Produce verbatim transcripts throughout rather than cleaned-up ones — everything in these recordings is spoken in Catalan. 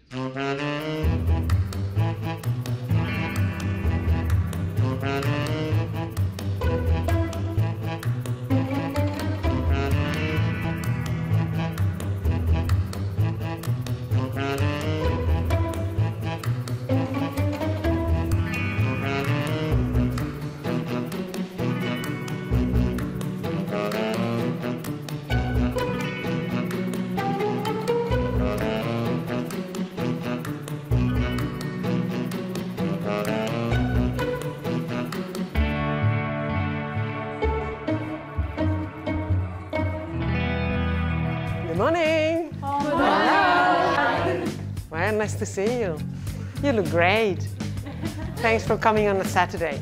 Good morning. Hello. Well, nice to see you. You look great. Thanks for coming on a Saturday.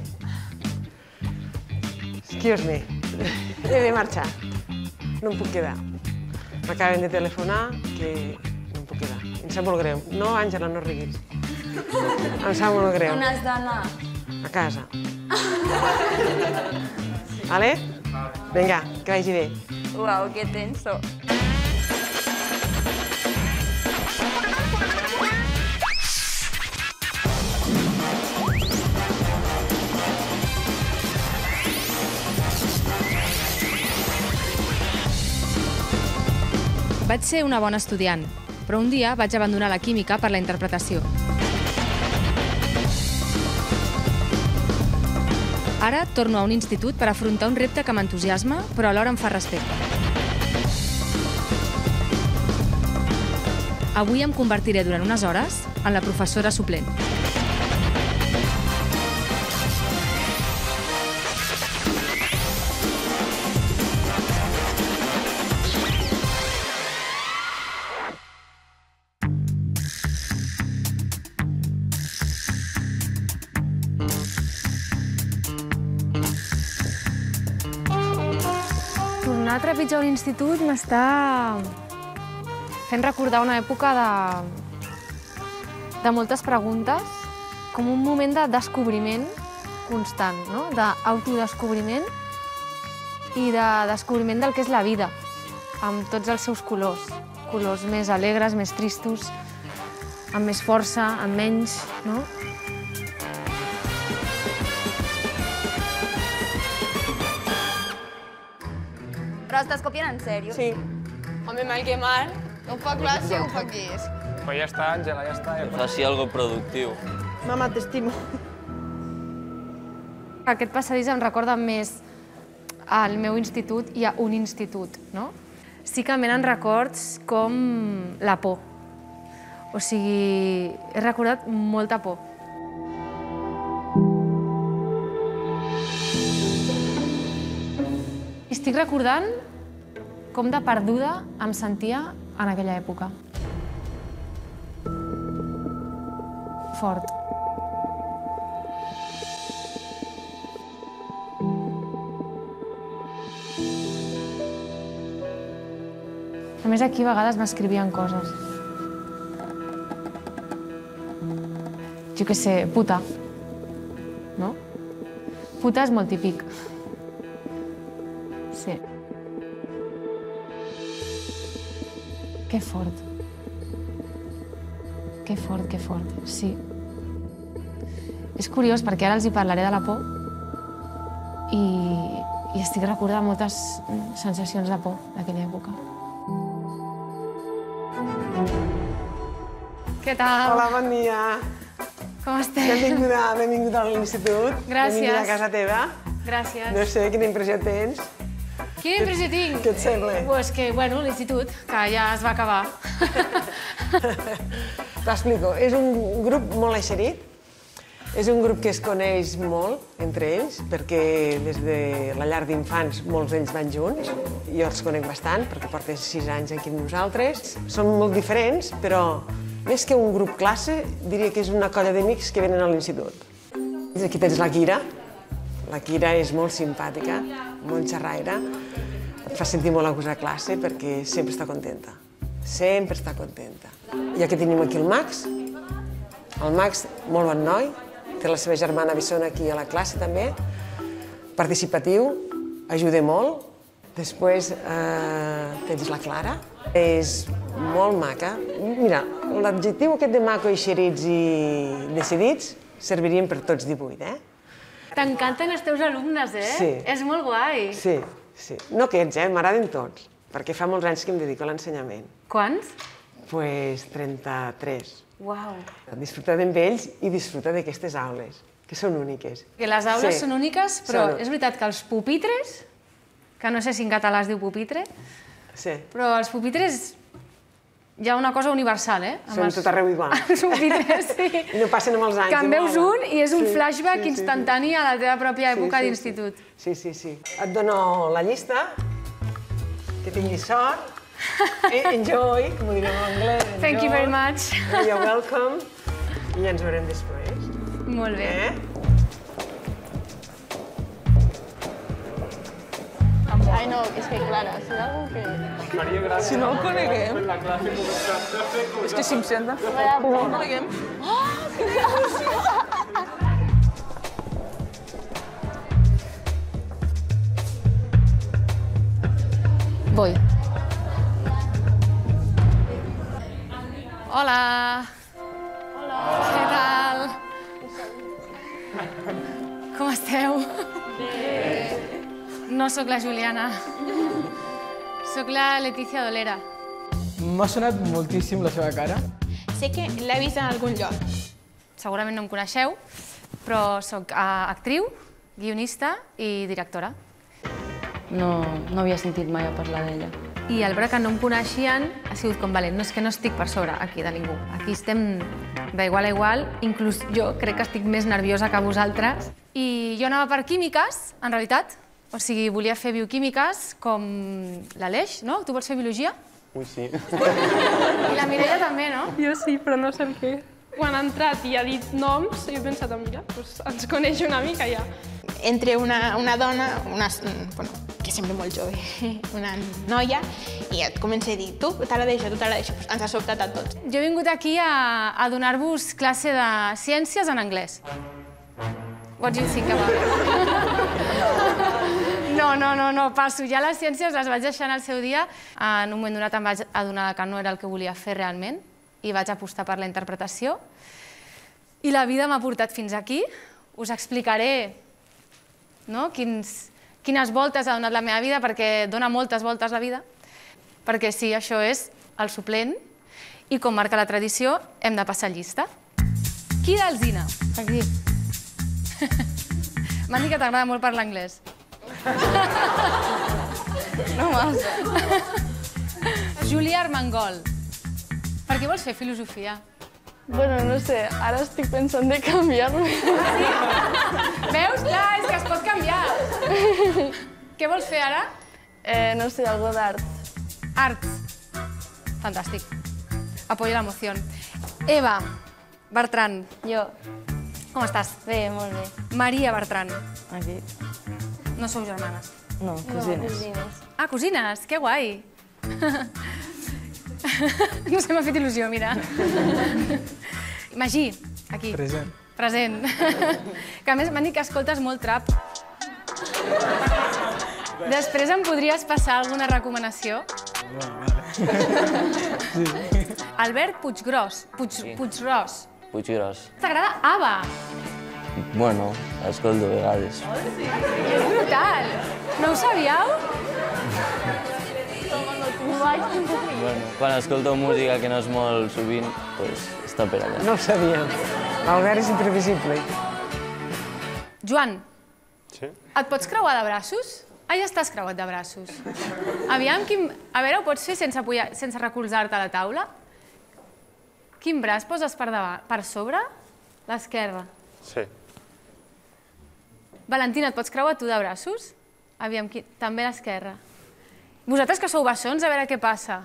Excuse me. He de marxar. No em puc quedar. M'acaben de telefonar que no em puc quedar. Em sap molt greu. No, Àngela, no riguis. Em sap molt greu. On has d'anar? A casa. Vale? Vinga, que vagi bé. Uau, que tenso. Vaig ser una bona estudiant, però un dia vaig abandonar la química per la interpretació. Ara torno a un institut per afrontar un repte que m'entusiasma, però alhora em fa respecte. Avui em convertiré durant unes hores en la professora suplent. Tornar a trepitjar un institut m'està fent recordar una època de, de moltes preguntes, com un moment de descobriment constant, no? D'autodescobriment i de descobriment del que és la vida, amb tots els seus colors. Colors més alegres, més tristos, amb més força, amb menys, no? Però estàs copiant en sèrio? Sí. Home, mal que mal. No ho fa classe o ho fa qui és? Pues ja està, Àngela, ja està. Faci algo productiu. Mama, t'estimo. Aquest passadís em recorda més al meu institut i a un institut, no? Sí que em venen records com la por. O sigui, he recordat molta por. Estic recordant com de perduda em sentia en aquella època. Fort. A més, aquí a vegades m'escrivien coses. Jo què sé, puta. No? Puta és molt típic. Sí. Que fort. Que fort, que fort, sí. És curiós perquè ara els hi parlaré de la por i, i estic recordant moltes sensacions de por d'aquella època. Què tal? Hola, bon dia. Com estem? Benvinguda, benvinguda a l'institut. Gràcies. Benvinguda a casa teva. Gràcies. No sé, quina impressió tens? Quina impressió tinc? Què et sembla? Pues que, bueno, l'institut, que ja es va acabar. T'explico. És un grup molt eixerit. És un grup que es coneix molt entre ells, perquè des de la llar d'infants molts d'ells van junts. Jo els conec bastant, perquè porto sis anys aquí amb nosaltres. Són molt diferents, però més que un grup classe, diria que és una colla d'amics que venen a l'institut. Aquí tens la Kira. La Kira és molt simpàtica, molt xerraire. Et fa sentir molt a gust a classe perquè sempre està contenta. Sempre està contenta. I aquí tenim aquí el Max. El Max, molt bon noi. Té la seva germana Bessona aquí a la classe també. Participatiu, ajuda molt. Després eh, tens la Clara. És molt maca. Mira, l'adjectiu aquest de maco, eixerits i decidits servirien per tots divuit, eh? T'encanten els teus alumnes, eh? Sí. És molt guai. Sí, sí. No aquests, eh? M'agraden tots, perquè fa molts anys que em dedico a l'ensenyament. Quants? Pues trenta-tres. Uau. Disfrutar amb ells i disfrutar d'aquestes aules, que són úniques. Que les aules Sí. són úniques, però Són- és veritat que els pupitres, que no sé si en català es diu pupitre, Sí. però els pupitres hi ha una cosa universal, eh? Amb Són els- tot arreu igual. Els pupitres, sí. I no passen amb els anys. Que en veus igual. un i és un Sí, flashback sí, sí, sí. instantani a la teva pròpia Sí, època sí, d'institut. Sí, sí, sí. Et dono la llista, que tinguis sort. Eh, enjoy, com ho direm en anglès. Thank you very enjoy. much. You're welcome. I ja ens veurem després. Molt bé. Eh? Ai, no, és que Clara, si hi ha algú que... Si no el coneguem... És que si em senta... Si no el coneguem... Voy. Hola. Hola. Què tal? Com esteu? Bé. No sóc la Juliana. Sóc la Letícia Dolera. M'ha sonat moltíssim la seva cara. Sé que l'he vist en algun lloc. Segurament no em coneixeu, però sóc eh, actriu, guionista i directora. No, no havia sentit mai a parlar d'ella. I al veure que no em coneixien, ha sigut com valent. No és que no estic per sobre aquí de ningú. Aquí estem d'igual a igual. Inclús jo crec que estic més nerviosa que vosaltres. I jo anava per químiques, en realitat. O sigui, volia fer bioquímiques com l'Aleix, no? Tu vols fer biologia? Ui, sí. I la Mireia també, no? Jo sí, però no sé el què. Quan ha entrat i ha dit noms, he pensat, mira, doncs ens coneix una mica ja. Entre una, una dona, una, bueno, que sembla molt jove, una noia, i et comença a dir, tu t'agrada això, tu t'agrada això, ens ha sobtat a tots. Jo he vingut aquí a, a donar-vos classe de ciències en anglès. What do you think about it? No, no, no, no, passo. Ja les ciències les vaig deixar en el seu dia. En un moment donat em vaig adonar que no era el que volia fer realment i vaig apostar per la interpretació. I la vida m'ha portat fins aquí. Us explicaré no, quins, quines voltes ha donat la meva vida, perquè dona moltes voltes la vida. Perquè sí, això és el suplent i com marca la tradició hem de passar llista. Qui d'Alzina? Aquí. M'han dit que t'agrada molt parlar anglès. No massa. Julià Armengol. Per què vols fer filosofia? Bueno, no sé, ara estic pensant de canviar-me. Veus? Clar, és que es pot canviar. Què vols fer ara? Eh, no sé, algo d'art. Art. Fantàstic. Apoyo la moción. Eva Bertran. Jo. Com estàs? Bé, molt bé. Maria Bertran. Aquí. No sou germanes? No, cosines. Cosines. Ah, cosines, que guai. No sé, m'ha fet il·lusió, mira. Magí, aquí. Present. Present. Que a més m'han dit que escoltes molt trap. Després em podries passar alguna recomanació? Albert Puiggròs. Puig, Puiggròs. Puiggròs. T'agrada ABBA? Bueno, escolto a vegades. És brutal. No ho sabíeu? Bueno, quan escolto música que no és molt sovint, doncs està per allà. No ho sabíem. L'Albert és imprevisible. Joan, Sí? et pots creuar de braços? Ah, ja estàs creuat de braços. Aviam, quin... a veure, ho pots fer sense, apoyar... sense recolzar-te a la taula? Quin braç poses per, davant... per sobre? L'esquerra. Sí. Valentina, et pots creuar tu de braços? Aviam, qui... també l'esquerra. Vosaltres que sou bessons, a veure què passa.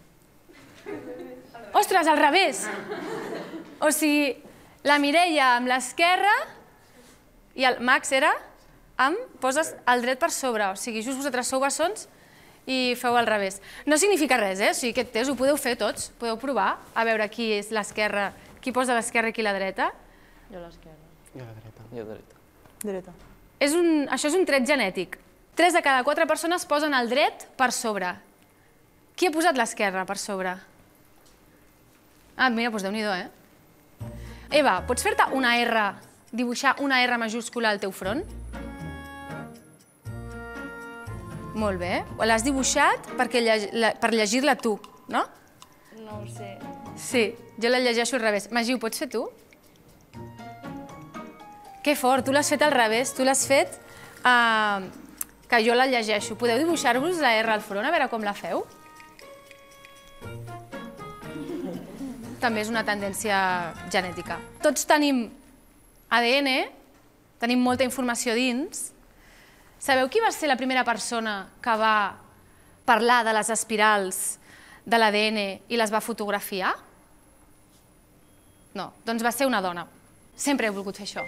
Ostres, al revés! O sigui, la Mireia amb l'esquerra i el Max era amb... poses el dret per sobre. O sigui, just vosaltres sou bessons i feu al revés. No significa res, eh? O sigui, aquest test ho podeu fer tots. Podeu provar a veure qui és l'esquerra, qui posa l'esquerra i qui la dreta. Jo l'esquerra. Jo la dreta. Jo dreta. Dreta. És un... Això és un tret genètic. Tres de cada quatre persones posen el dret per sobre. Qui ha posat l'esquerra per sobre? Ah, mira, doncs Déu-n'hi-do, eh? Eva, pots fer-te una R, dibuixar una R majúscula al teu front? Molt bé. L'has dibuixat per llegir-la tu, no? No ho sé. Sí, jo la llegeixo al revés. Magí, ho pots fer tu? Que fort, tu l'has fet al revés. Tu l'has fet que jo la llegeixo. Podeu dibuixar-vos la R al front, a veure com la feu? També és una tendència genètica. Tots tenim A D N, tenim molta informació dins. Sabeu qui va ser la primera persona que va parlar de les espirals de l'A D N i les va fotografiar? No, doncs va ser una dona. Sempre he volgut fer això.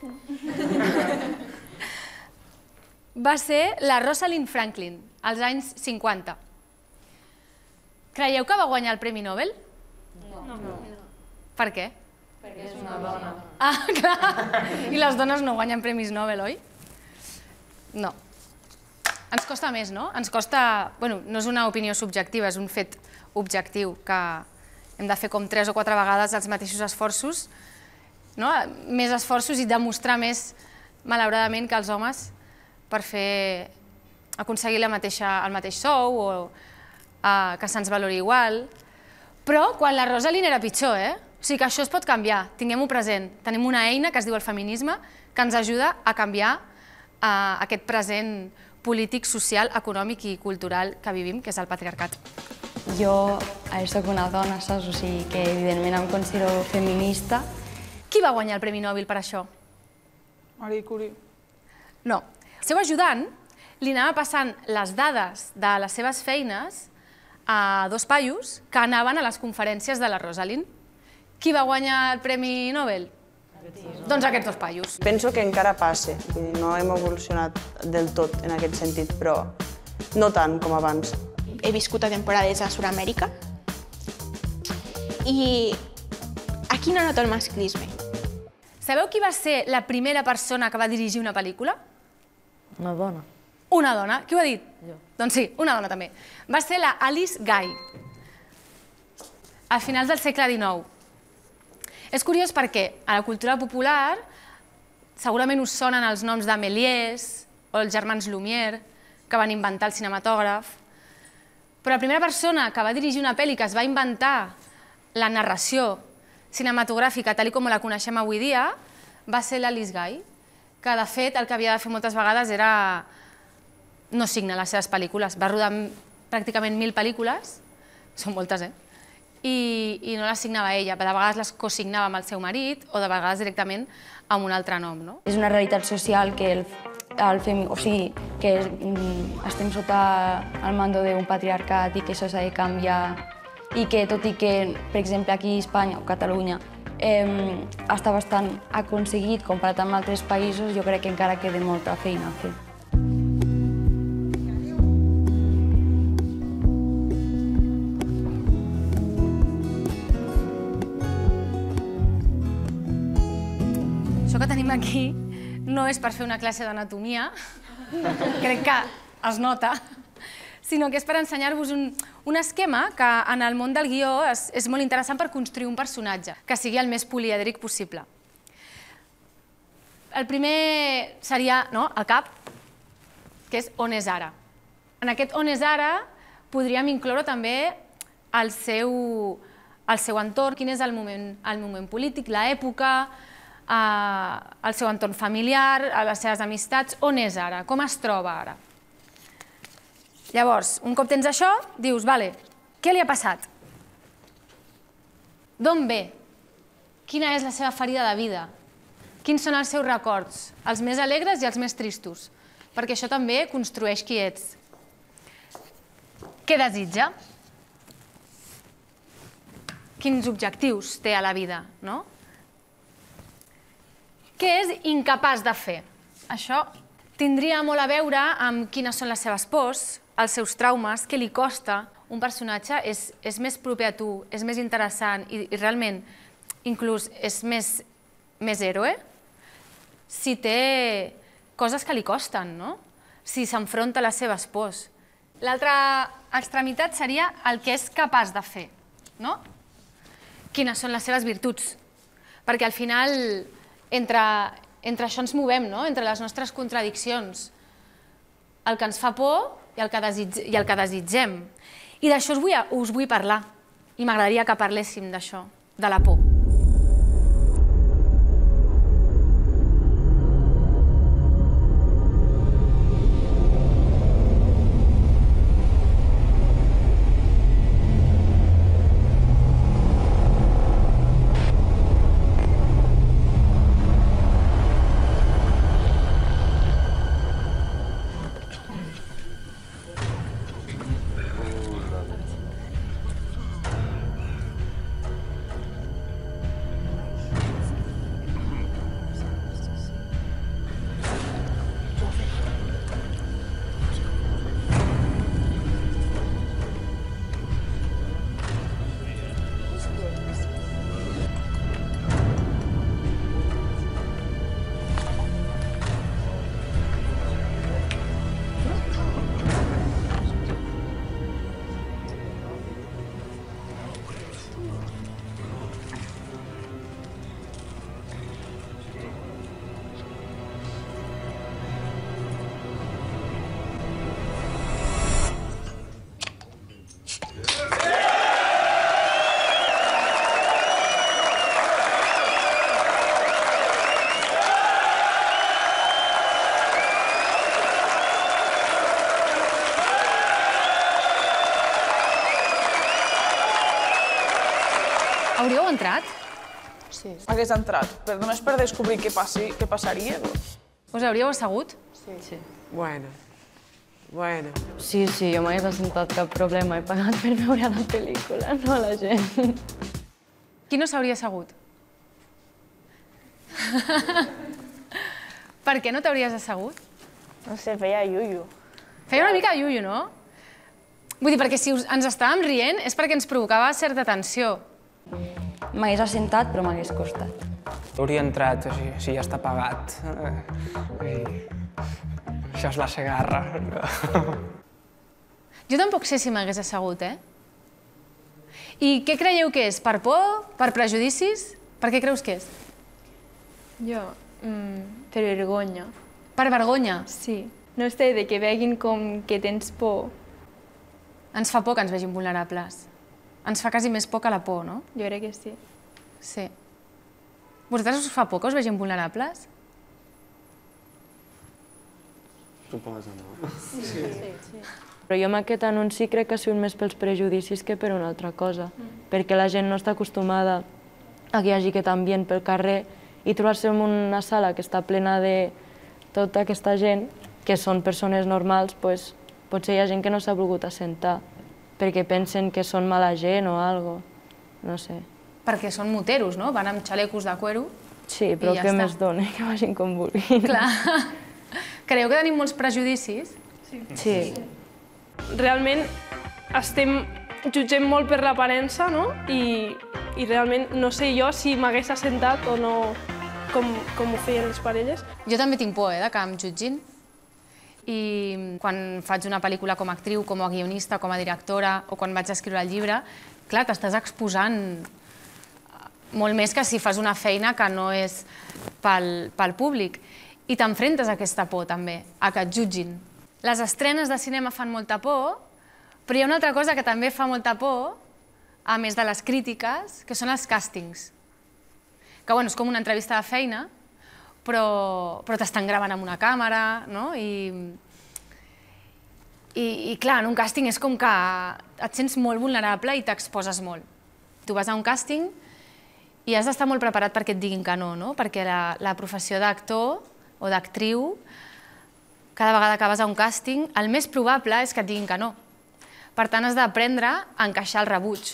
Va ser la Rosalind Franklin, als anys cinquanta. Creieu que va guanyar el Premi Nobel? No. Per què? Perquè és una dona. Ah, clar! I les dones no guanyen premis Nobel, oi? No. Ens costa més, no? Ens costa... Bueno, no és una opinió subjectiva, és un fet objectiu, que hem de fer com tres o quatre vegades els mateixos esforços, més esforços i demostrar més, malauradament, que els homes per fer aconseguir el mateix sou o que se'ns valori igual. Però quan la Rosalind era pitjor, eh? O sigui que això es pot canviar, tinguem-ho present. Tenim una eina que es diu el feminisme que ens ajuda a canviar aquest present polític, social, econòmic i cultural que vivim, que és el patriarcat. Jo soc una dona, saps? O sigui que evidentment em considero feminista. Qui va guanyar el Premi Nobel per això? Marie Curie. No. El seu ajudant li anava passant les dades de les seves feines a dos paios que anaven a les conferències de la Rosalind. Qui va guanyar el Premi Nobel? Doncs aquests dos paios. Penso que encara passa, no hem evolucionat del tot en aquest sentit, però no tant com abans. He viscut a temporades a Sud-amèrica i aquí no noto el masclisme. Sabeu qui va ser la primera persona que va dirigir una pel·lícula? Una dona. Una dona. Qui ho ha dit? Jo. Doncs sí, una dona també. Va ser la Alice Guy, a finals del segle dinou. És curiós perquè a la cultura popular segurament us sonen els noms de Méliès o els germans Lumière, que van inventar el cinematògraf, però la primera persona que va dirigir una pel·li que es va inventar la narració cinematogràfica tal com la coneixem avui dia va ser l'Alice Guy, que de fet el que havia de fer moltes vegades era no signar les seves pel·lícules. Va rodar pràcticament mil pel·lícules, són moltes, eh? I no les signava ella, de vegades les cosignava amb el seu marit o de vegades directament amb un altre nom. És una realitat social que estem sota el mando d'un patriarcat i que això s'ha de canviar i que tot i que, per exemple, aquí a Espanya o Catalunya està bastant aconseguit comparat amb altres països, jo crec que encara queda molta feina a fer. Això que tenim aquí no és per fer una classe d'anatomia, crec que es nota, sinó que és per ensenyar-vos un esquema que en el món del guió és molt interessant per construir un personatge, que sigui el més polièdric possible. El primer seria el cap, que és on és ara. En aquest on és ara podríem incloure també el seu entorn, quin és el moment polític, l'època, el seu entorn familiar, les seves amistats, on és ara, com es troba ara. Llavors, un cop tens això, dius, vale, què li ha passat? D'on ve? Quina és la seva ferida de vida? Quins són els seus records, els més alegres i els més tristos? Perquè això també construeix qui ets. Què desitja? Quins objectius té a la vida, no? Què és incapaç de fer? Això tindria molt a veure amb quines són les seves pors, els seus traumes, què li costa. Un personatge és més proper a tu, és més interessant i realment inclús és més héroe si té coses que li costen, no? Si s'enfronta a les seves pors. L'altra extremitat seria el que és capaç de fer, no? quines són les seves virtuts. Perquè al final, entre, entre això ens movem, no? Entre les nostres contradiccions, el que ens fa por i el que, desitge, i el que desitgem. I d'això us, vull, us vull parlar. I m'agradaria que parléssim d'això, de la por. Hauríeu entrat? Sí. Hagués entrat, però només per descobrir què, passi, què passaria. Us hauríeu assegut? Sí. sí. Bueno, bueno. Sí, sí, jo m'hagués assentat cap problema. He pagat per veure la pel·lícula, no la gent. Qui no s'hauria assegut? Per què no t'hauries assegut? No sé, feia iuiu. Feia una mica de iuiu, no? Vull dir, perquè si us, ens estàvem rient és perquè ens provocava certa tensió. M'hagués assentat, però m'hagués costat. Hauria entrat, o sigui, si ja està pagat. Eh, això és la Segarra. Jo tampoc sé si m'hagués assegut, eh? I què creieu que és? Per por? Per prejudicis? Per què creus que és? Jo, mm, per vergonya. Per vergonya? Sí. No sé, de que veguin com que tens por. Ens fa por que ens vegin vulnerables. Ens fa quasi més por que la por, no? Jo crec que sí. Sí. Vosaltres us fa por que us vegin vulnerables? Suposo, no? Sí. sí, sí. Però jo amb aquest anunci crec que ha sigut més pels prejudicis que per una altra cosa, mm. perquè la gent no està acostumada a que hi hagi aquest ambient pel carrer i trobar-se en una sala que està plena de tota aquesta gent, que són persones normals, pues, potser hi ha gent que no s'ha volgut assentar, perquè pensen que són mala gent o algo, no sé. Perquè són moteros, no? Van amb xalecos de cuero. Sí, però ja què està. més dona? Que vagin com vulguin. Clar. Creieu que tenim molts prejudicis? Sí. Sí. Realment estem jutgem molt per l'aparença, no? I, I realment no sé jo si m'hagués assentat o no, com, com ho feien les parelles. Jo també tinc por, eh, de que em jutgin. I quan faig una pel·lícula com a actriu, com a guionista, com a directora, o quan vaig escriure el llibre, clar, t'estàs exposant molt més que si fas una feina que no és pel, pel públic. I t'enfrentes a aquesta por, també, a que et jutgin. Les estrenes de cinema fan molta por, però hi ha una altra cosa que també fa molta por, a més de les crítiques, que són els càstings. Que, bueno, és com una entrevista de feina, però, però t'estan gravant amb una càmera, no? I, i, i clar, en un càsting és com que et sents molt vulnerable i t'exposes molt. Tu vas a un càsting i has d'estar molt preparat perquè et diguin que no, no? Perquè la, la professió d'actor o d'actriu, cada vegada que vas a un càsting, el més probable és que et diguin que no. Per tant, has d'aprendre a encaixar el rebuig.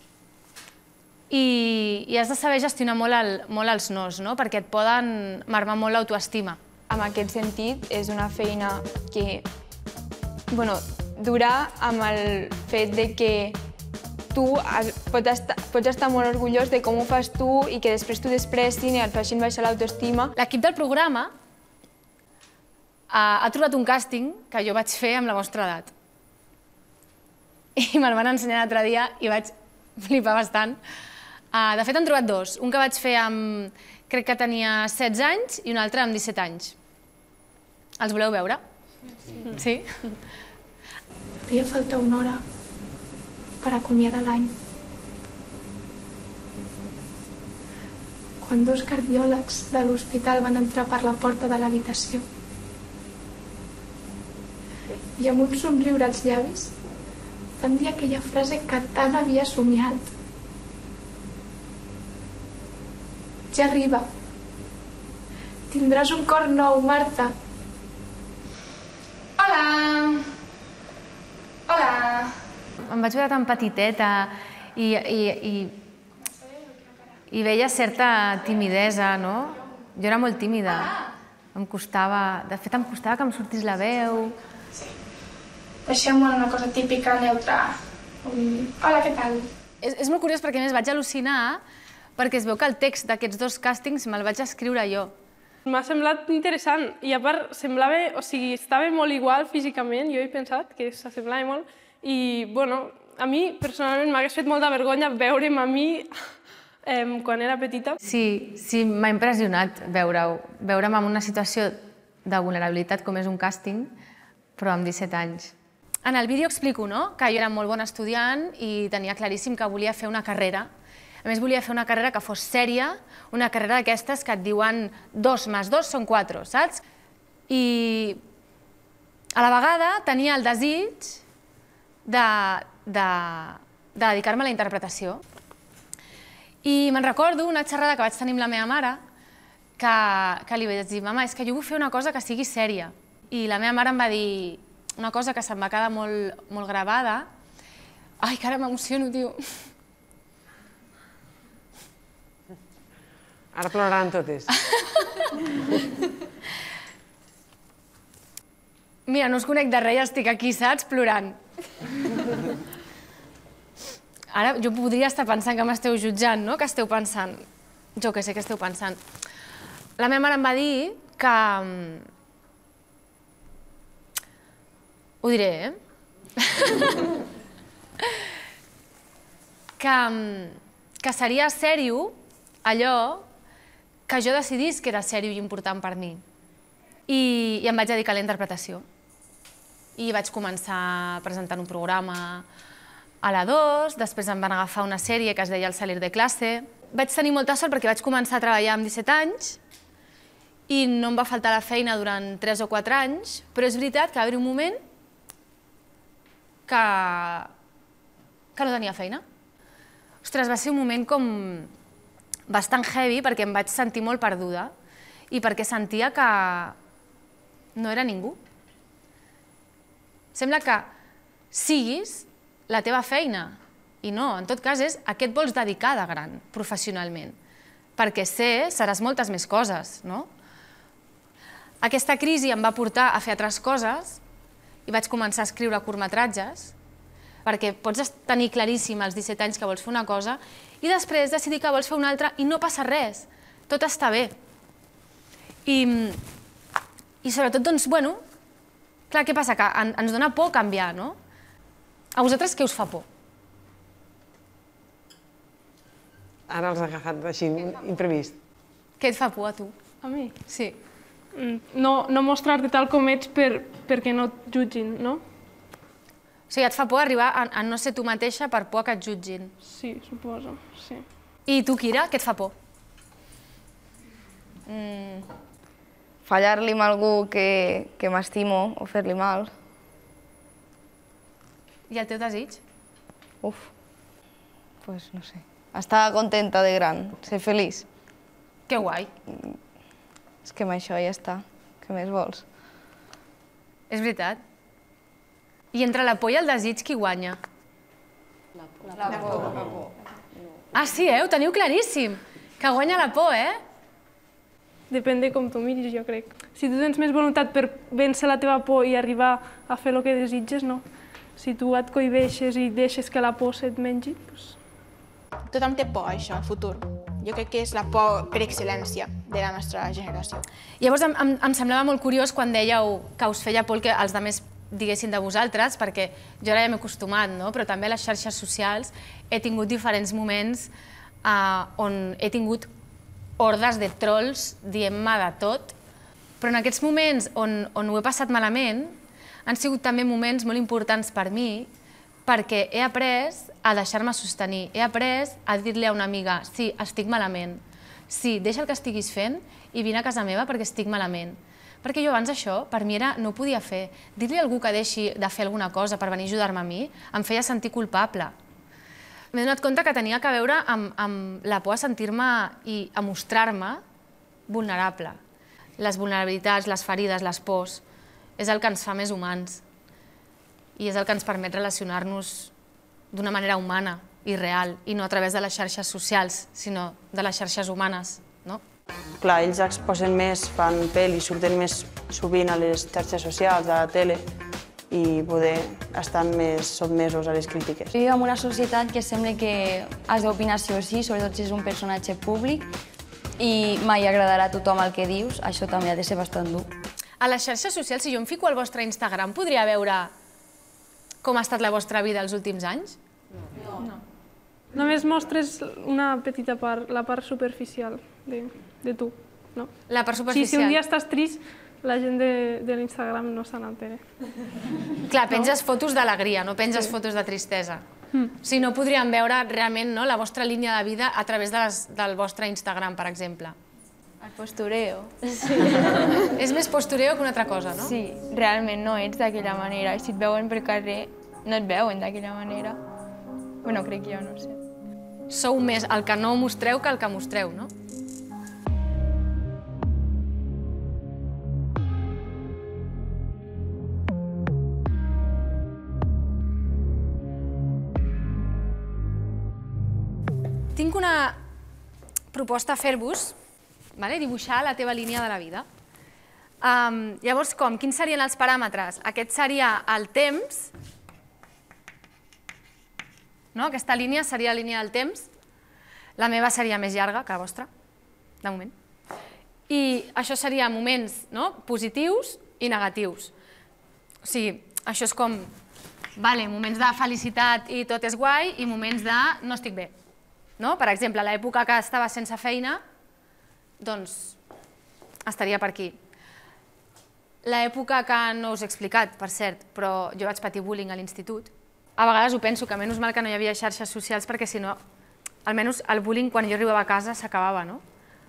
I, i has de saber gestionar molt, el, molt els nos, no? Perquè et poden marmar molt l'autoestima. En aquest sentit, és una feina que bueno, durà amb el fet de que tu pots estar, pots estar molt orgullós de com ho fas tu i que després t'ho despressin i et facin baixar l'autoestima. L'equip del programa ha, ha trobat un càsting que jo vaig fer amb la vostra edat. I me'l van ensenyar l'altre dia i vaig flipar bastant. De fet, han trobat dos. Un que vaig fer amb... crec que tenia setze anys i un altre amb disset anys. Els voleu veure? Sí? Feia falta una hora per acomiadar l'any. Quan dos cardiòlegs de l'hospital van entrar per la porta de l'habitació i amb un somriure als llavis van dir aquella frase que tant havia somiat. Ja arriba. Tindràs un cor nou, Marta. Hola! Hola! Em vaig veure tan petiteta i, i, i, i veia certa timidesa, no? Jo era molt tímida. Em costava... De fet, em costava que em sortís la veu. Deixem-ho en una cosa típica, neutra. Hola, què tal? És, és molt curiós perquè a més vaig al·lucinar perquè es veu que el text d'aquests dos càstings me'l vaig escriure jo. M'ha semblat interessant i a part semblava, o sigui, estava molt igual físicament, jo he pensat que s'assemblava molt i, bueno, a mi personalment m'hagués fet molta vergonya veure'm a mi eh, quan era petita. Sí, sí, m'ha impressionat veure-ho, veure'm en una situació de vulnerabilitat com és un càsting, però amb disset anys. En el vídeo explico, no?, que jo era molt bon estudiant i tenia claríssim que volia fer una carrera. A més, volia fer una carrera que fos sèria, una carrera d'aquestes que et diuen dos més dos són quatre, saps? I a la vegada tenia el desig de, de, de dedicar-me a la interpretació. I me'n recordo una xerrada que vaig tenir amb la meva mare que, que li vaig dir, mama, és que jo vull fer una cosa que sigui sèria. I la meva mare em va dir una cosa que se'm va quedar molt, molt gravada. Ai, que ara m'emociono, tio. Ara ploraran totes. Mira, no us conec de res i estic aquí, saps? Plorant. Ara jo podria estar pensant que m'esteu jutjant, no? Que esteu pensant... Jo que sé que esteu pensant. La meva mare em va dir que... Ho diré, eh? que, que seria sèrio allò que jo decidís que era sèrio i important per mi. I, i em vaig dedicar a la interpretació. I vaig començar presentant un programa a la dos, després em van agafar una sèrie que es deia El salir de classe. Vaig tenir molta sort perquè vaig començar a treballar amb disset anys i no em va faltar la feina durant tres o quatre anys, però és veritat que va haver un moment que, que no tenia feina. Ostres, va ser un moment com bastant heavy perquè em vaig sentir molt perduda i perquè sentia que no era ningú. Sembla que siguis la teva feina i no, en tot cas és a què et vols dedicar de gran, professionalment, perquè sé, seràs moltes més coses, no? Aquesta crisi em va portar a fer altres coses i vaig començar a escriure curtmetratges perquè pots tenir claríssim als disset anys que vols fer una cosa i després decidir que vols fer una altra i no passa res, tot està bé. I, i sobretot, doncs, bueno, clar, què passa? Que en, ens dona por canviar, no? A vosaltres què us fa por? Ara els ha agafat així, imprevist. Què et fa por a tu? A mi? Sí. No, no mostrar-te tal com ets per, perquè no et jutgin, no? O sigui, et fa por arribar a, a no ser tu mateixa per por que et jutgin. Sí, suposo, sí. I tu, Kira, què et fa por? Mm, Fallar-li amb algú que, que m'estimo o fer-li mal. I el teu desig? Uf, pues no sé. Estar contenta de gran, ser feliç. Que guai. És que amb això ja està. Què més vols? És veritat. I entre la por i el desig, qui guanya? La por. La por. La por. Ah, sí, eh? Ho teniu claríssim. Que guanya la por, eh? Depèn de com t'ho miris, jo crec. Si tu tens més voluntat per vèncer la teva por i arribar a fer el que desitges, no. Si tu et cohibeixes i deixes que la por se't mengi, doncs... Tothom té por, això, al futur. Jo crec que és la por per excel·lència de la nostra generació. Llavors, em, em, em semblava molt curiós quan dèieu que us feia por que els altres diguessin de vosaltres, perquè jo ara ja m'he acostumat, no? Però també a les xarxes socials he tingut diferents moments on he tingut hordes de trolls dient-me de tot, però en aquests moments on ho he passat malament han sigut també moments molt importants per mi perquè he après a deixar-me sostenir, he après a dir-li a una amiga sí, estic malament, sí, deixa el que estiguis fent i vine a casa meva perquè estic malament. Perquè jo abans això, per mi era, no ho podia fer. Dir-li a algú que deixi de fer alguna cosa per venir a ajudar-me a mi em feia sentir culpable. M'he donat compte que tenia que veure amb la por a sentir-me i a mostrar-me vulnerable. Les vulnerabilitats, les ferides, les pors, és el que ens fa més humans i és el que ens permet relacionar-nos d'una manera humana i real, i no a través de les xarxes socials, sinó de les xarxes humanes, no? Clar, ells exposen més, fan pel·lis, surten més sovint a les xarxes socials, a la tele, i poder estan més sotmesos a les crítiques. Vivim en una societat que sembla que has d'opinar sí o sí, sobretot si és un personatge públic, i mai agradarà a tothom el que dius, això també ha de ser bastant dur. A les xarxes socials, si jo em fico al vostre Instagram, podria veure com ha estat la vostra vida els últims anys? No. Només mostres una petita part, la part superficial de tu, no? La part superficial. Si un dia estàs trist, la gent de l'Instagram no se n'entera. Clar, penges fotos d'alegria, no penges fotos de tristesa. Si no podríem veure realment la vostra línia de vida a través del vostre Instagram, per exemple. El postureo. És més postureo que una altra cosa, no? Sí, realment no ets d'aquella manera. I si et veuen per carrer, no et veuen d'aquella manera. Bueno, crec jo, no sé. Sou més el que no mostreu que el que mostreu, no? Tinc una proposta a fer-vos, dibuixar la teva línia de la vida. Llavors, com? Quins serien els paràmetres? Aquest seria el temps. Aquesta línia seria la línia del temps. La meva seria més llarga que la vostra, de moment. I això seria moments positius i negatius. O sigui, això és com moments de felicitat i tot és guai i moments de no estic bé. Per exemple, a l'època que estava sense feina, doncs estaria per aquí. L'època que no us he explicat, per cert, però jo vaig patir bullying a l'institut. A vegades ho penso, que menys mal que no hi havia xarxes socials, perquè si no, almenys el bullying quan jo arribava a casa s'acabava, no?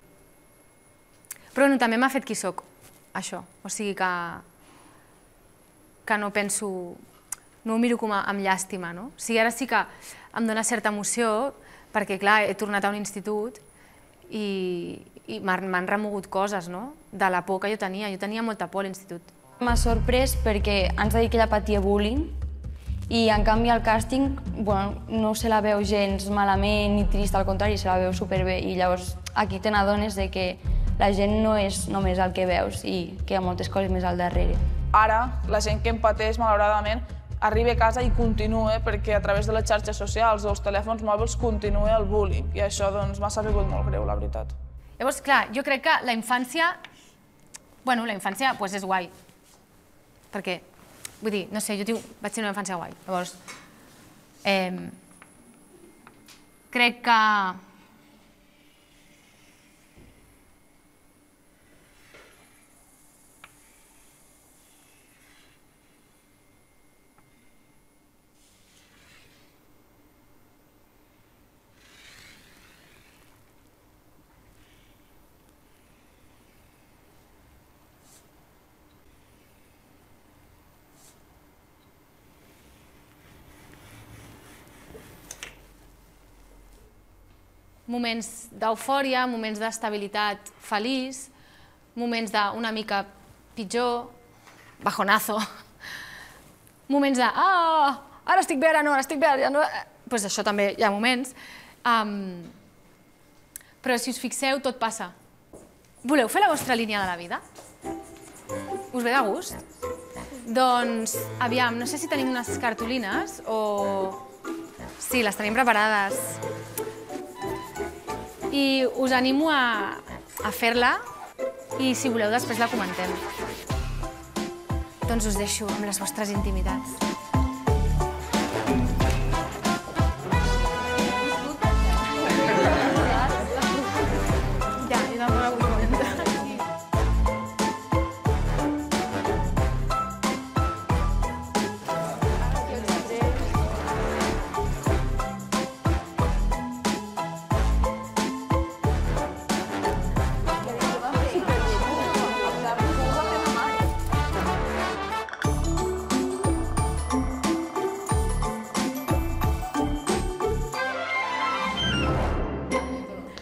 Però també m'ha fet qui soc, això. O sigui que que no penso, no ho miro com amb llàstima, no? O sigui, ara sí que em dóna certa emoció, perquè, clar, he tornat a un institut i m'han remogut coses, no?, de la por que jo tenia. Jo tenia molta por a l'institut. M'ha sorprès perquè ens ha dit que ella patia bullying i, en canvi, al càsting no se la veu gens malament ni trista, al contrari, se la veu superbé. I llavors aquí te n'adones que la gent no és només el que veus i que hi ha moltes coses més al darrere. Ara, la gent que em pateix, malauradament, arriba a casa i continua perquè a través de les xarxes socials o els telèfons mòbils continua el bullying i això m'ha sabut molt greu, la veritat. Llavors, clar, jo crec que la infància, bueno, la infància és guai, perquè, vull dir, no sé, jo vaig tenir una infància guai, llavors, crec que moments d'eufòria, moments d'estabilitat feliç, moments d'una mica pitjor, bajonazo, moments de ah, ara estic bé, ara no, ara estic bé, ara no... Doncs això també hi ha moments. Però si us fixeu, tot passa. Voleu fer la vostra línia de la vida? Us ve de gust? Doncs, aviam, no sé si tenim unes cartolines o... Sí, les tenim preparades. I us animo a fer-la i, si voleu, després la comentem. Doncs us deixo amb les vostres intimitats. Ha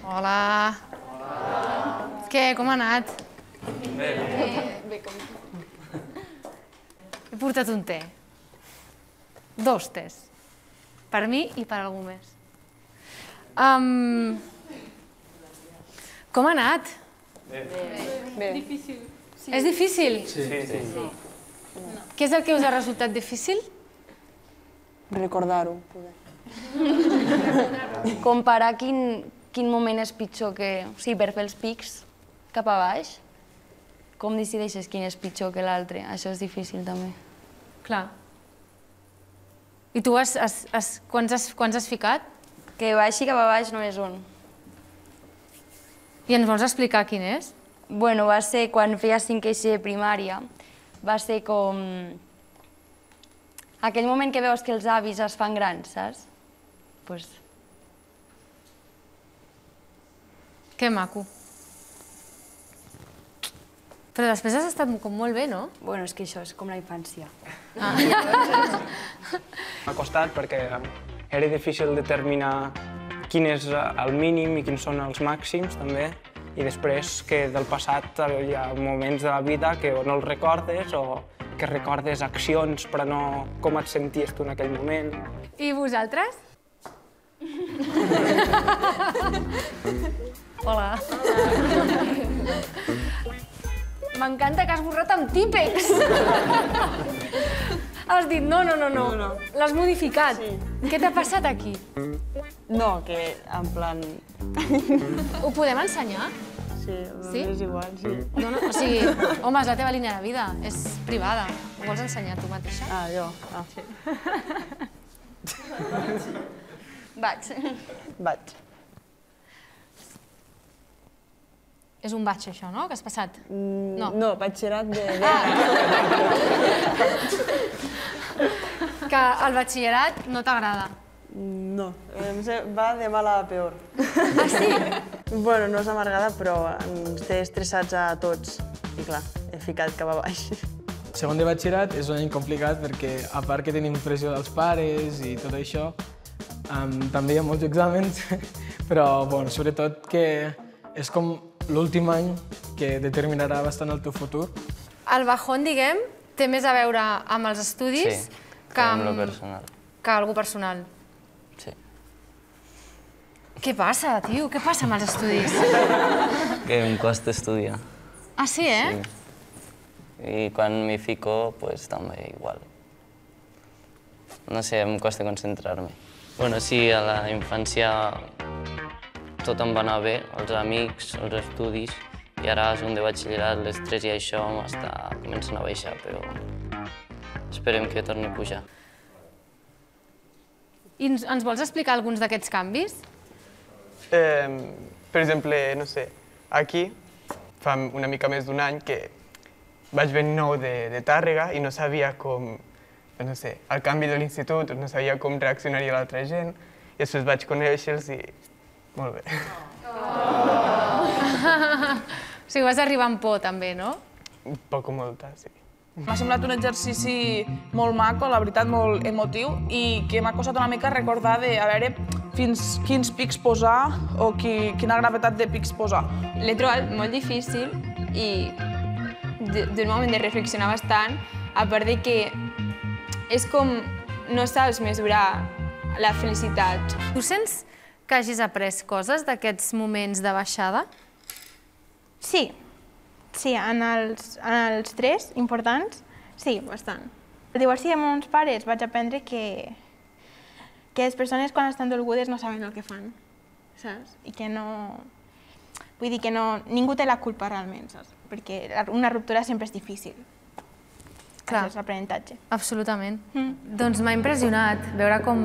Hola. Què, com ha anat? Bé. Bé, com... He portat un té. Dos tés. Per mi i per algú més. Um... Com ha anat? Bé. Bé. Difícil. Sí. És difícil? Sí. sí. sí. Què és el que us ha resultat difícil? Recordar-ho. Comparar quin, quin moment és pitjor que... O sigui, per fer els pics cap a baix, com decideixes quin és pitjor que l'altre? Això és difícil, també. Clar. I tu has, has, has, quants, has, quants has ficat? Que baixi cap a baix no és un. I ens vols explicar quin és? Bueno, va ser quan feia cinquè de primària. Va ser com... aquell moment que veus que els avis es fan grans, saps? Pues... Que maco. Però després has estat com molt bé, no? Bueno, és que això és com la infància. Ah. M'ha costat perquè era difícil determinar quin és el mínim i quins són els màxims, també. I després que del passat hi ha moments de la vida que o no els recordes o que recordes accions però no com et senties tu en aquell moment. I vosaltres? Hola. M'encanta que has borrat amb típex. Has dit no, no, no, no. L'has modificat. Què t'ha passat aquí? No, que en plan... Ho podem ensenyar? Sí, Sí? és igual, sí. Dona, o sigui, home, és la teva línia de vida, és privada. Ho vols ensenyar tu mateixa? Ah, jo? Ah. Vaig. Vaig. És un batx, això, no?, que has passat? No. No, batxillerat de... Que el batxillerat no t'agrada? No, va de mal a peor. Ah, sí? Bueno, no és amargada, però ens té estressats a tots. I clar, he ficat cap a baix. Segon de batxillerat és un any complicat perquè, a part que tenim pressió dels pares i tot això, um, també hi ha molts exàmens, però bueno, sobretot que és com l'últim any que determinarà bastant el teu futur. El bajón, diguem, té més a veure amb els estudis Sí, que amb lo amb, personal. que algú personal. Sí. Què passa, tio? Què passa amb els estudis? Que em costa estudiar. Ah, sí, eh? Sí. I quan m'hi fico, pues també igual. No sé, em costa concentrar-me. Bueno, sí, a la infància tot em va anar bé, els amics, els estudis, i ara és un de batxillerat, l'estrès i això m'està començant a baixar, però esperem que torni a pujar. I ens, ens vols explicar alguns d'aquests canvis? Eh, per exemple, no sé, aquí fa una mica més d'un any que vaig venir nou de, de Tàrrega i no sabia com, no sé, al canvi de l'institut, no sabia com reaccionaria l'altra gent, i després vaig conèixer-los i molt bé. Oh. O sigui, vas arribar amb por, també, no? Poc o molta, sí. M'ha semblat un exercici molt maco, la veritat, molt emotiu, i que m'ha costat una mica recordar de, a veure, fins quins pics posar o qui, quina gravetat de pics posar. L'he trobat molt difícil i d'un moment de reflexionar bastant, a part de que és com no saps mesurar la felicitat. Tu sents que hagis après coses d'aquests moments de baixada? Sí. Sí, en els, en els tres importants, sí, bastant. El divorci de mons pares vaig aprendre que, que les persones quan estan dolgudes no saben el que fan, saps? I que no... Vull dir que no, ningú té la culpa realment, saps? Perquè una ruptura sempre és difícil. Clar. Això és l'aprenentatge. Absolutament. Mm. Doncs m'ha impressionat veure com...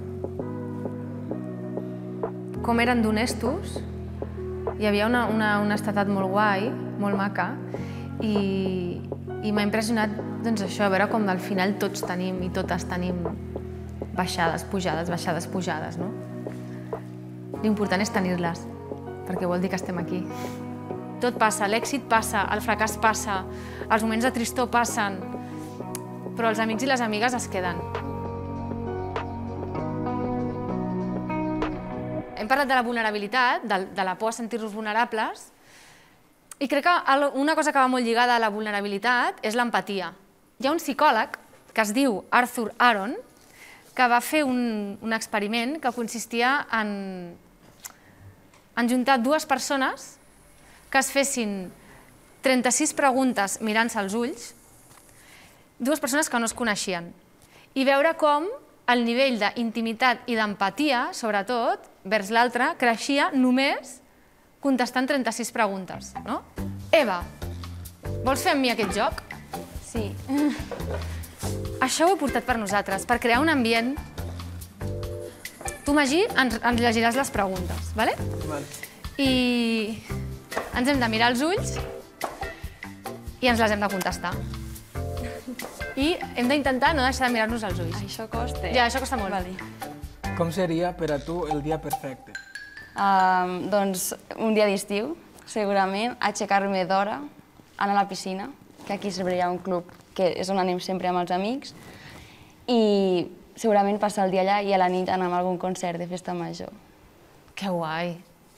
com eren d'honestos. Hi havia una, una honestedat molt guai, molt maca, i, i m'ha impressionat doncs, això, a veure com al final tots tenim i totes tenim baixades, pujades, baixades, pujades, no? L'important és tenir-les, perquè vol dir que estem aquí. Tot passa, l'èxit passa, el fracàs passa, els moments de tristor passen, però els amics i les amigues es queden. hem parlat de la vulnerabilitat, de la por a sentir-nos vulnerables, i crec que una cosa que va molt lligada a la vulnerabilitat és l'empatia. Hi ha un psicòleg que es diu Arthur Aron que va fer un experiment que consistia en juntar dues persones que es fessin trenta-sis preguntes mirant-se als ulls, dues persones que no es coneixien, i veure com el nivell d'intimitat i d'empatia, sobretot, vers l'altre, creixia només contestant trenta-sis preguntes. Eva, vols fer amb mi aquest joc? Sí. Això ho he portat per nosaltres, per crear un ambient. Tu, Magí, ens llegiràs les preguntes, d'acord? I ens hem de mirar als ulls i ens les hem de contestar. I hem d'intentar no deixar de mirar-nos als ulls. Això costa. Ja, això costa molt. Com seria per a tu el dia perfecte? Doncs un dia d'estiu, segurament, aixecar-me d'hora, anar a la piscina, que aquí sempre hi ha un club que és on anem sempre amb els amics, i segurament passar el dia allà i a la nit anar a algun concert de festa major. Que guai!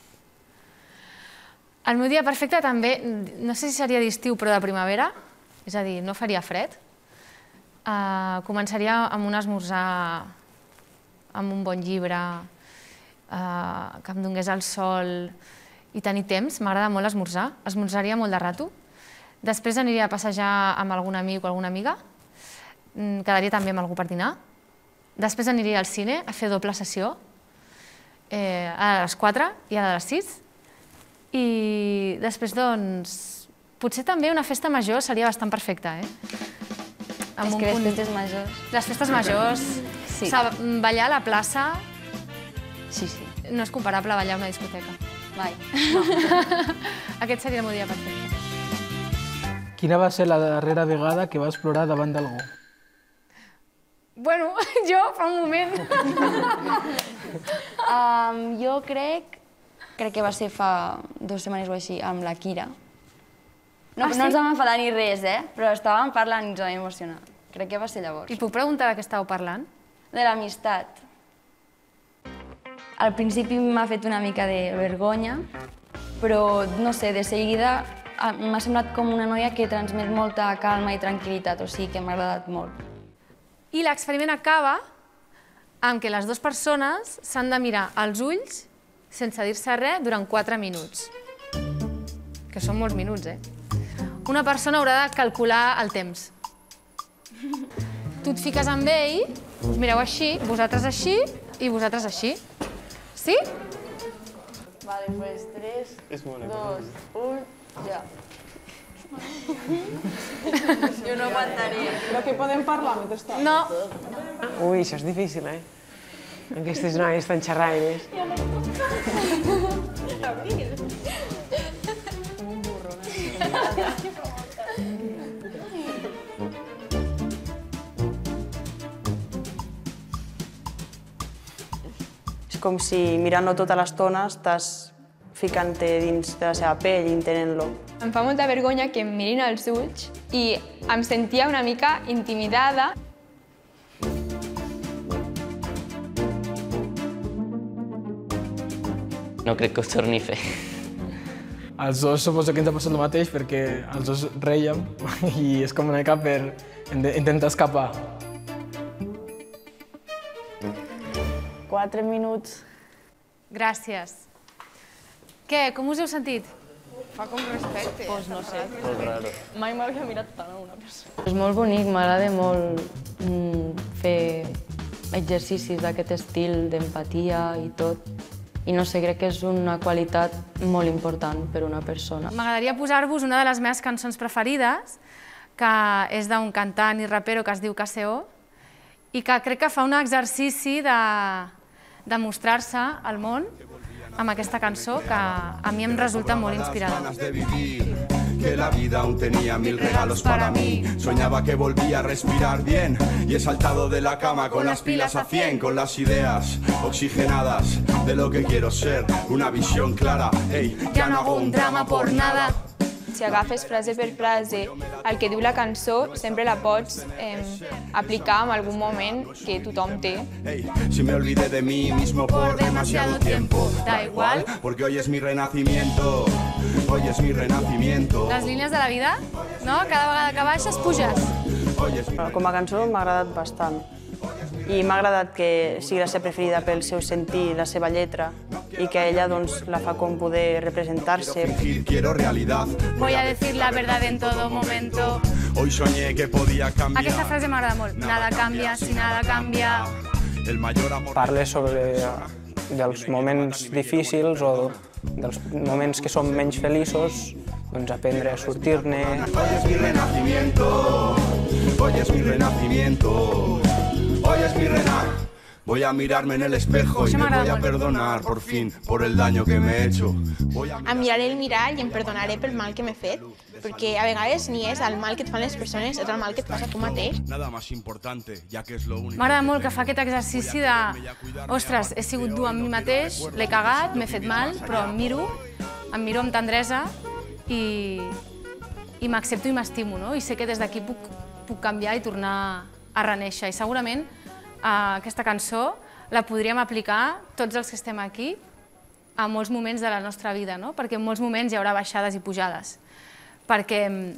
El meu dia perfecte també, no sé si seria d'estiu però de primavera, és a dir, no faria fred. Començaria amb un esmorzar, amb un bon llibre, que em donés el sol i tenir temps. M'agrada molt esmorzar, esmorzaria molt de rato. Després aniria a passejar amb algun amic o alguna amiga, quedaria també amb algú per dinar. Després aniria al cine a fer doble sessió, a les quatre i a les sis. I després, doncs, potser també una festa major seria bastant perfecta, eh? És que les festes majors... Les festes majors, ballar a la plaça... Sí, sí. No és comparable a ballar a una discoteca. Mai. Aquest seria el meu dia perfecte. Quina va ser la darrera vegada que vas plorar davant d'algú? Bueno, jo fa un moment. Jo crec... Crec que va ser fa dues setmanes o així, amb la Kira. No ens vam enfadar ni res, eh? Però estàvem parlant i ens vam emocionar. Crec que va ser llavors. I puc preguntar de què estàveu parlant? De l'amistat. Al principi m'ha fet una mica de vergonya, però, no sé, de seguida m'ha semblat com una noia que transmet molta calma i tranquil·litat, o sigui que m'ha agradat molt. I l'experiment acaba amb que les dues persones s'han de mirar als ulls sense dir-se res durant quatre minuts. Que són molts minuts, eh? Una persona haurà de calcular el temps. Tu et fiques amb ell, us mireu així, vosaltres així i vosaltres així. Sí? Vale, pues tres, dos, un, ja. Jo no aguantaria. Però que podem parlar mentrestant? No. Ui, això és difícil, eh? Aquestes noies tan xerraires. És com si mirant-lo tota l'estona estàs ficant-te dins de la seva pell i entenent-lo. Em fa molta vergonya que em mirin als ulls i em sentia una mica intimidada. No crec que ho torni a fer. Els dos suposo que ens ha passat el mateix perquè els dos rèiem i és com una mica per intentar escapar. Quatre minuts. Gràcies. Què, com us heu sentit? Fa com respecte. Pues no sé. Molt raro. Mai m'havia mirat tant a una persona. És molt bonic, m'agrada molt fer exercicis d'aquest estil d'empatia i tot. I no sé, crec que és una qualitat molt important per una persona. M'agradaria posar-vos una de les meves cançons preferides, que és d'un cantant i rapero que es diu K C O, i que crec que fa un exercici de mostrar-se al món amb aquesta cançó, que a mi em resulta molt inspiradora. Que la vida aún tenía mil regalos para mí. Soñaba que volvía a respirar bien y he saltado de la cama con las pilas a cien, con las ideas oxigenadas de lo que quiero ser, una visión clara. Hey, ya no hago un drama por nada. si agafes frase per frase el que diu la cançó, sempre la pots eh, aplicar en algun moment que tothom té. Si me olvidé de mí mismo por demasiado tiempo, da igual, porque hoy es mi renacimiento, hoy es mi renacimiento. Les línies de la vida, no? Cada vegada que baixes, puges. Com a cançó m'ha agradat bastant. I m'ha agradat que sigui la seva preferida pel seu sentir, la seva lletra, i que ella doncs, la fa com poder representar-se. Voy a decir la verdad en todo momento. Hoy soñé que podía cambiar. Aquesta frase m'agrada molt. Nada cambia si nada cambia. El mayor amor. Parla sobre dels moments difícils o dels moments que som menys feliços, doncs aprendre a sortir-ne. Hoy es mi renacimiento, hoy es mi renacimiento. Hoy es mi rena, voy a mirarme en el espejo y me voy a perdonar por fin por el daño que me he hecho. Em miraré el mirall i em perdonaré pel mal que m'he fet, perquè a vegades ni és el mal que et fan les persones, és el mal que et fas a tu mateix. M'agrada molt que fa aquest exercici de ostres, he sigut dur amb mi mateix, l'he cagat, m'he fet mal, però em miro, em miro amb tendresa i, i m'accepto i m'estimo, no? I sé que des d'aquí puc, puc canviar i tornar a reneixer. I segurament eh, aquesta cançó la podríem aplicar tots els que estem aquí a molts moments de la nostra vida, no? Perquè en molts moments hi haurà baixades i pujades. Perquè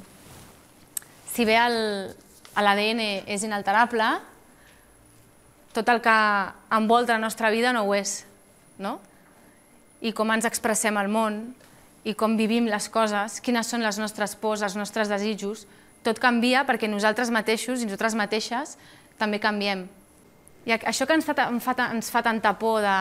si bé l'A D N és inalterable, tot el que envolta la nostra vida no ho és, no? I com ens expressem al món, i com vivim les coses, quines són les nostres pors, els nostres desitjos, tot canvia perquè nosaltres mateixos i nosaltres mateixes també canviem. I això que ens fa, ens fa tanta por de,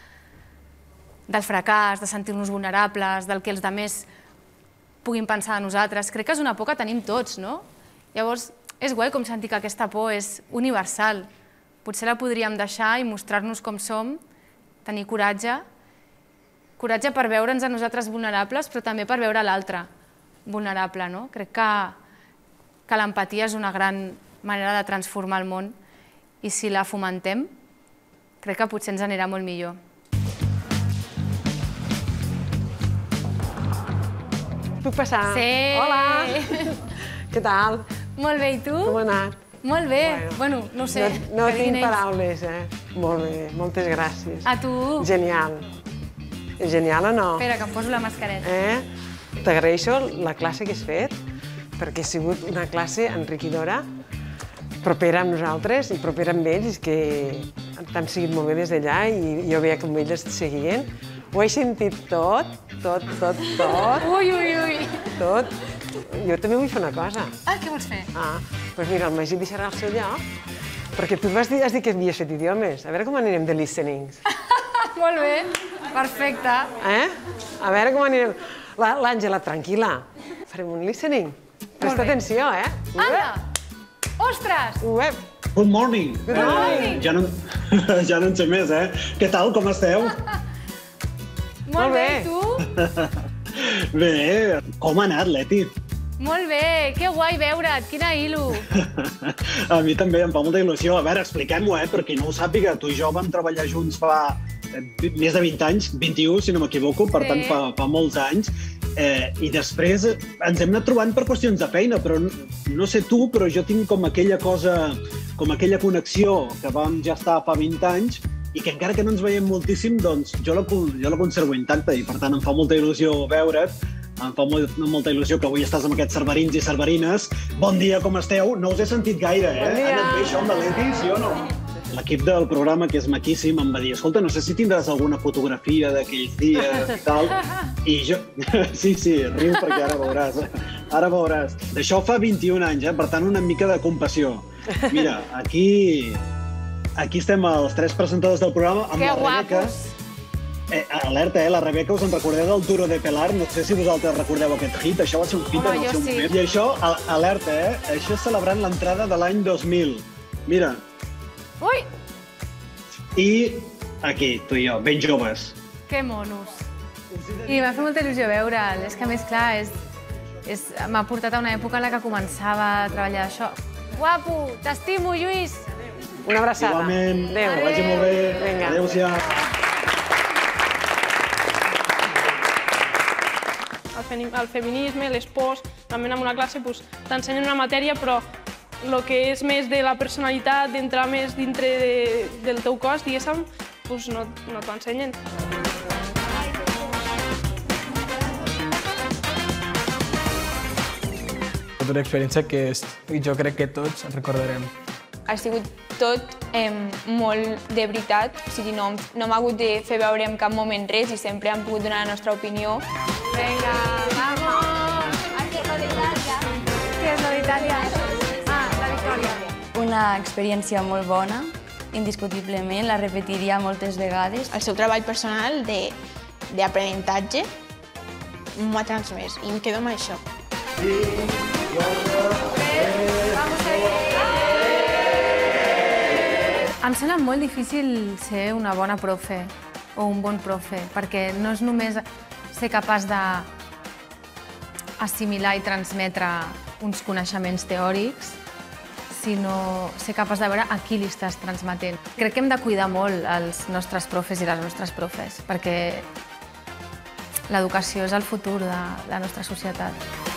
del fracàs, de sentir-nos vulnerables, del que els altres puguin pensar de nosaltres, crec que és una por que tenim tots, no? Llavors, és guai com sentir que aquesta por és universal. Potser la podríem deixar i mostrar-nos com som, tenir coratge, coratge per veure'ns a nosaltres vulnerables, però també per veure l'altre vulnerable, no? Crec que que l'empatia és una gran manera de transformar el món i si la fomentem, crec que potser ens anirà molt millor. Puc passar? Sí! Hola! Què tal? Molt bé, i tu? Com ha anat? Molt bé. Bueno, no ho sé. No tinc paraules, eh? Molt bé, moltes gràcies. A tu? Genial. Genial o no? Espera, que em poso la mascareta. Eh? T'agraeixo la classe que has fet, perquè ha sigut una classe enriquidora, propera amb nosaltres i propera amb ells, que t'han seguit molt bé des d'allà i jo veia com ells et seguien. Ho he sentit tot, tot, tot, tot. Ui, ui, ui. Tot. Jo també vull fer una cosa. Ah, què vols fer? Ah, doncs mira, el Magí deixarà el seu lloc, perquè tu vas dir, has dit que havies fet idiomes. A veure com anirem de listenings. Molt bé, perfecte. Eh? A veure com anirem. L'Àngela, tranquil·la. Farem un listening. Presta atenció, eh? Anda! Ostres! Uep! Good morning! Good morning! Ja no, ja no en sé més, eh? Què tal, com esteu? Molt bé, i tu? Bé, com ha anat, Leti? Molt bé, que guai veure't, quina il·lu! A mi també em fa molta il·lusió. A veure, expliquem-ho, eh? Per qui no ho sàpiga, tu i jo vam treballar junts fa més de vint anys, vint-i-u, si no m'equivoco, per tant fa, fa molts anys. Eh, I després ens hem anat trobant per qüestions de feina, però no, no sé tu, però jo tinc com aquella cosa, com aquella connexió que vam ja estar fa vint anys i que encara que no ens veiem moltíssim, doncs jo la, jo la conservo intacta i per tant em fa molta il·lusió veure't, em fa molt, molta il·lusió que avui estàs amb aquests cerverins i cerverines. Bon dia, com esteu? No us he sentit gaire, eh? Bon dia! Ha anat bé això amb la Leti, sí o no? L'equip del programa, que és maquíssim, em va dir escolta, no sé si tindràs alguna fotografia d'aquells dies i tal. I jo... Sí, sí, riu perquè ara veuràs. Ara veuràs. D'això fa vint-i-un anys, eh? Per tant, una mica de compassió. Mira, aquí... Aquí estem els tres presentadors del programa amb la Rebeca. Eh, alerta, eh? La Rebeca, us en recordeu del Duro de Pelar? No sé si vosaltres recordeu aquest hit. Això va ser un hit en el seu moment. I això, alerta, eh? Això celebrant l'entrada de l'any dos mil. Mira. Ui! I aquí, tu i jo, ben joves. Que monos. I m'ha fet molta il·lusió veure'l. És que, a més, clar, és, és, m'ha portat a una època en la que començava a treballar això. Guapo! T'estimo, Lluís! Una abraçada. Igualment. Adéu. Que vagi molt bé. Vinga. Adéu-siau. El el feminisme, les pors, també en una classe t'ensenyen una matèria, però el que és més de la personalitat, d'entrar més dintre del teu cos, diguéssim, no t'ho ensenyen. És una experiència que jo crec que tots recordarem. Ha sigut tot molt de veritat, o sigui, no hem hagut de fer veure en cap moment res i sempre hem pogut donar la nostra opinió. Vinga, vamos! ¿Qué es lo de Italia? Què és lo d'Itàlia? Ah, la Victòria. Una experiència molt bona, indiscutiblement, la repetiria moltes vegades. El seu treball personal d'aprenentatge m'ho ha transmès i em quedo amb això. Em sembla molt difícil ser una bona profe o un bon profe, perquè no és només ser capaç d'assimilar i transmetre uns coneixements teòrics, sinó ser capaç de veure a qui li estàs transmetent. Crec que hem de cuidar molt els nostres profes i les nostres profes, perquè l'educació és el futur de la nostra societat.